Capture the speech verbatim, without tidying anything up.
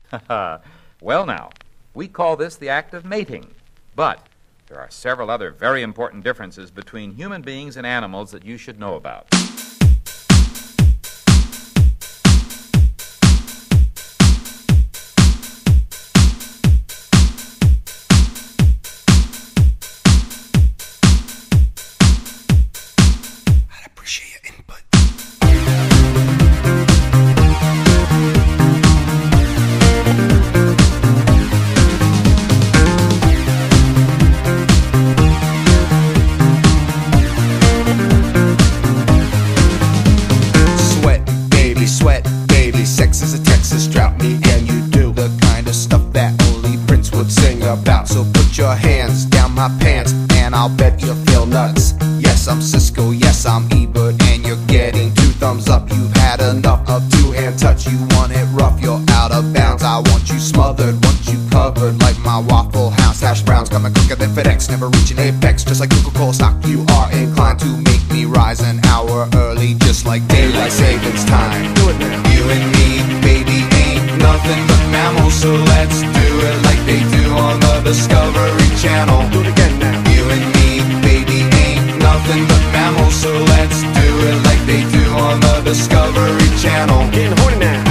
Well now, we call this the act of mating, but there are several other very important differences between human beings and animals that you should know about. I'd appreciate your input. Sweat, baby, sex is a Texas drought. Me and you do the kind of stuff that only Prince would sing about. So put your hands down my pants and I'll bet you feel nuts. Yes, I'm Cisco, yes, I'm Ebert, and you're getting two thumbs up. You've had enough of two-hand touch. You want it rough, you're out of bounds. I want you smothered, want you covered like my Waffle House hash browns. Coming quicker than FedEx, never reaching apex. Just like Coca-Cola stock, you are inclined to make me rise an hour early, just like daylight savings time. Do it now. You and me, baby, ain't nothing but mammals, so let's do it like they do on the Discovery Channel. Do it again now. You and me, baby, ain't nothing but mammals, so let's do it like they do on the Discovery Channel. Getting horny now.